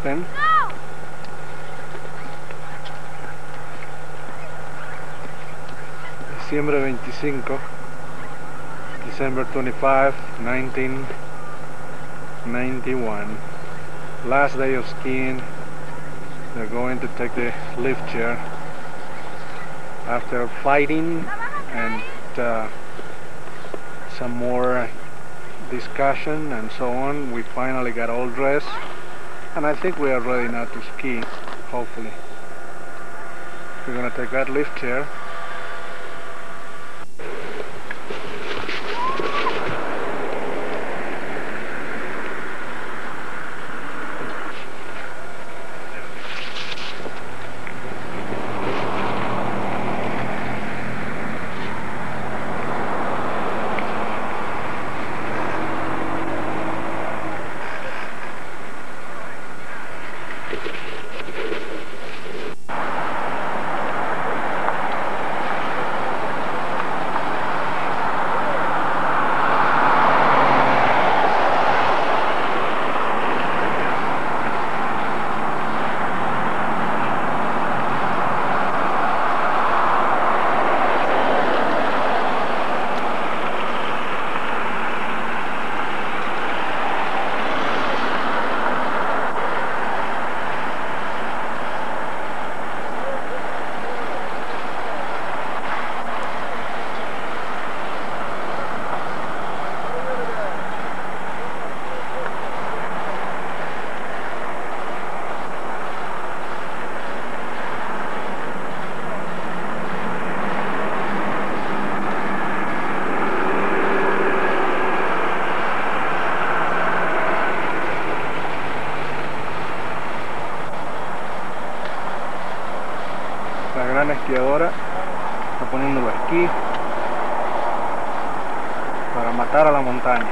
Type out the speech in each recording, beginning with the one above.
open. Diciembre 25, December 25, 1991. Last day of skiing. They're going to take the lift chair. After fighting and some more discussion and so on, we finally got all dressed, and I think we are ready now to ski, hopefully. We're gonna take that lift chair. La esquiadora está poniendo los esquís para matar a la montaña.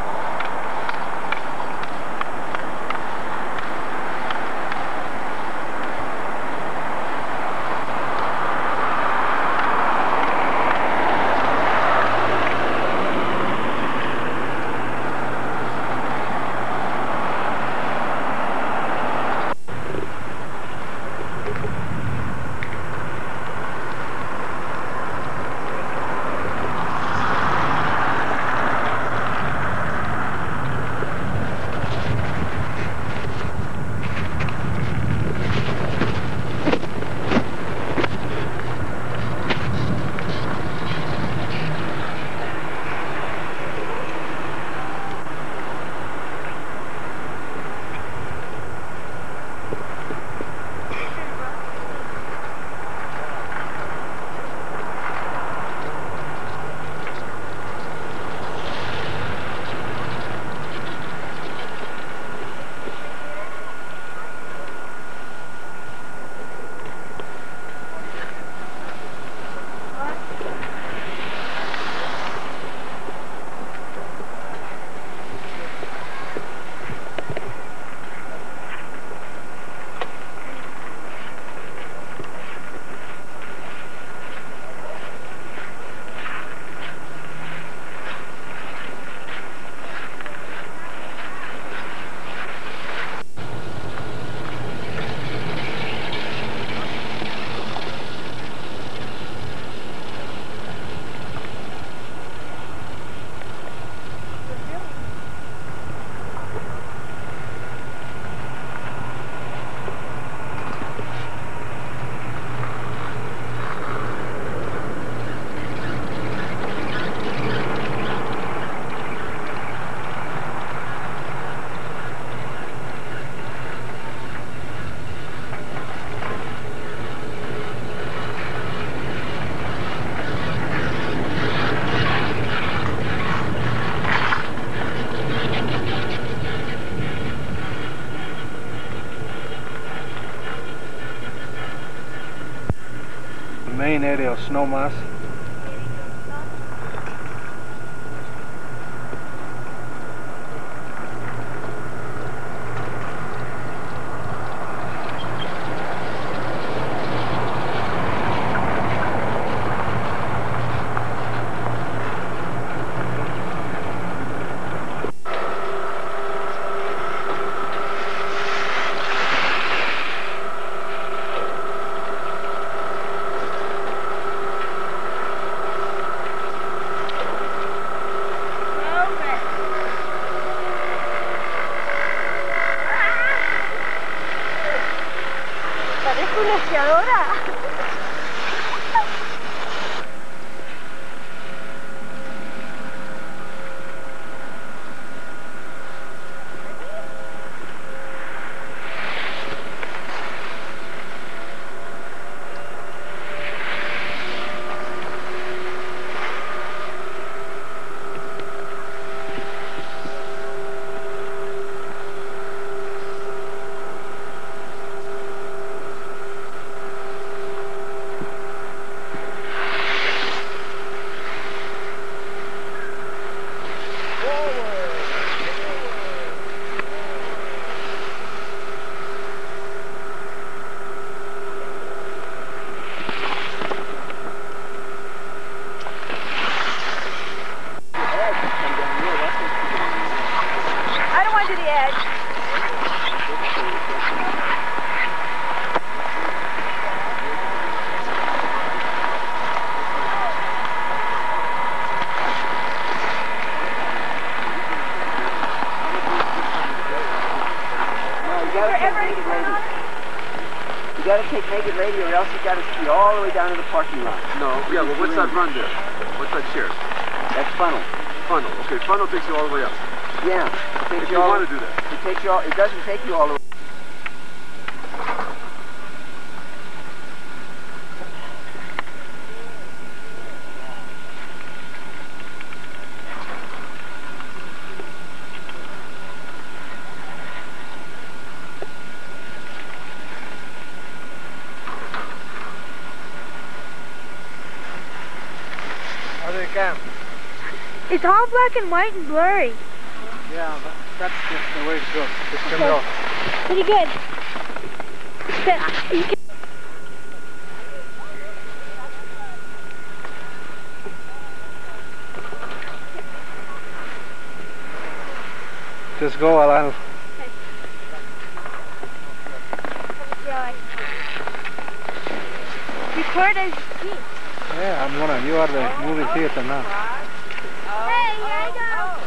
Main area of Snowmass. gotta make it lady, or else you gotta ski all the way down to the parking lot. No, yeah, well, what's that run there? What's that chair? That's funnel. Funnel. Okay, funnel takes you all the way up. Yeah. It takes If you want to do that. It takes you all. It doesn't take you all the way. It's all black and white and blurry. Yeah, but that's just the way it goes. Just turn it off. Pretty good. You can just go, Alan. record as you ski. Yeah, I'm gonna. You are the movie theater now. Hey, here I go.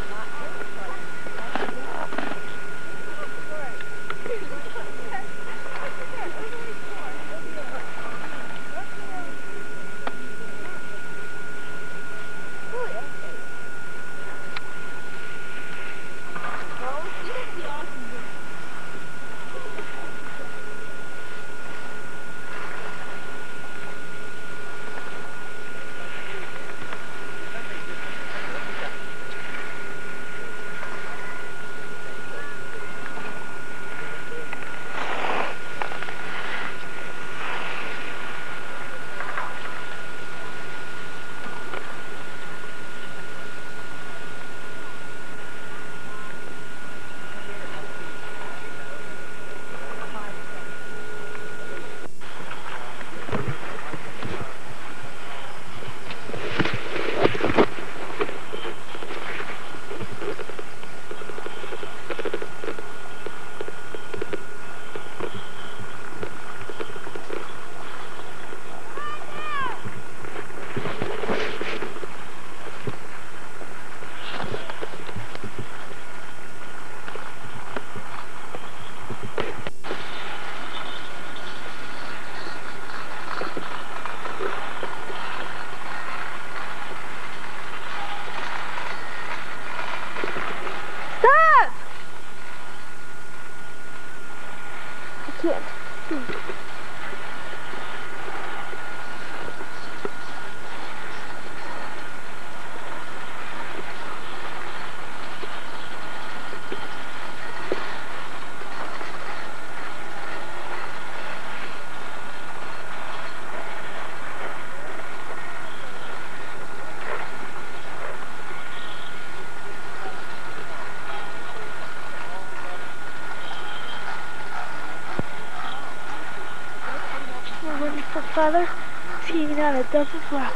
Wonderful father skiing on a double block.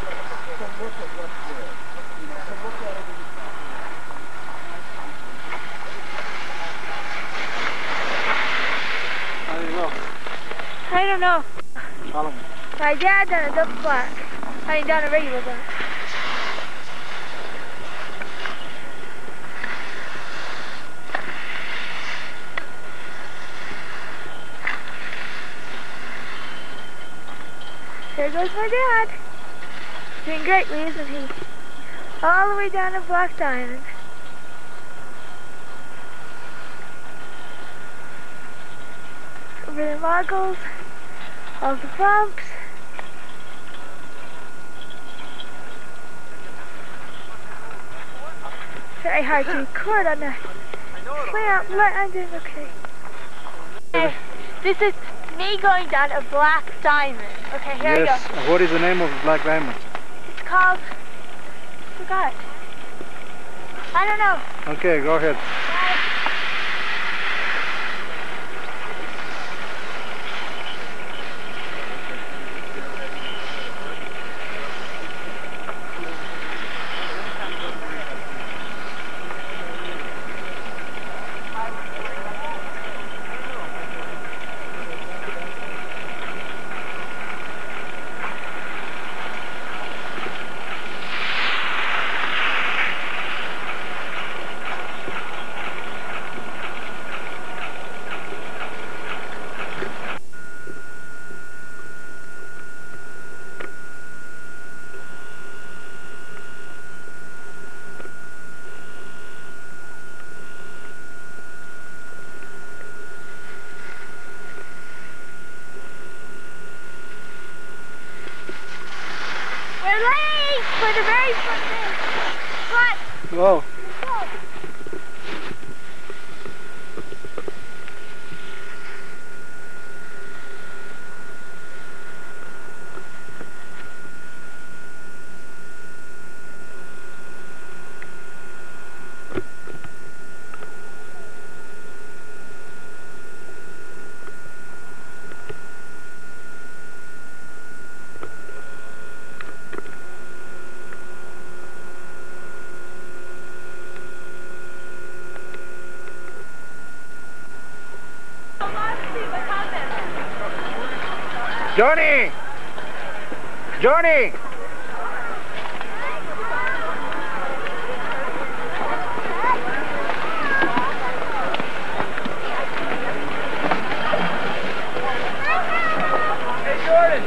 How do you know? I don't know. Tell him. My dad done a double block. I mean, done a regular block. There goes my dad. Doing greatly, isn't he? All the way down to Black Diamond. Over the moguls, all the bumps. Very hard to record on the slant, but I'm doing okay. Okay, this is me going down a Black Diamond. Okay, here Yes. we go. What is the name of the Black Diamond? It's called, I forgot. I don't know. Okay, go ahead. Whoa. Johnny! Johnny! Hey, Jordan!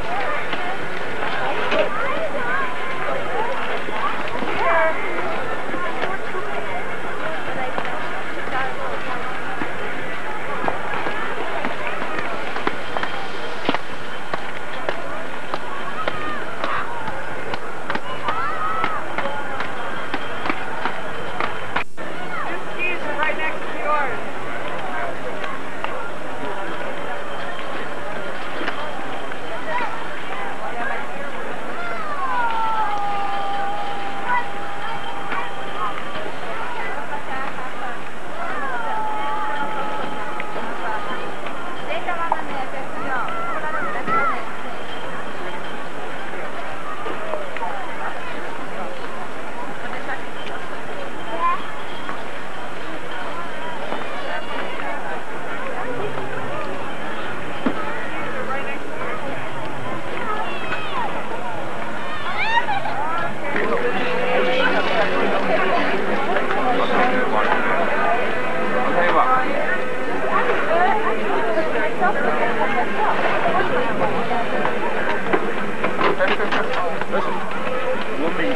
Listen, we'll meet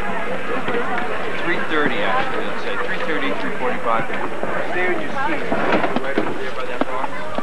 3:30 actually, let's say 3:30, 3:45. Stay with your seat, right over there by that box.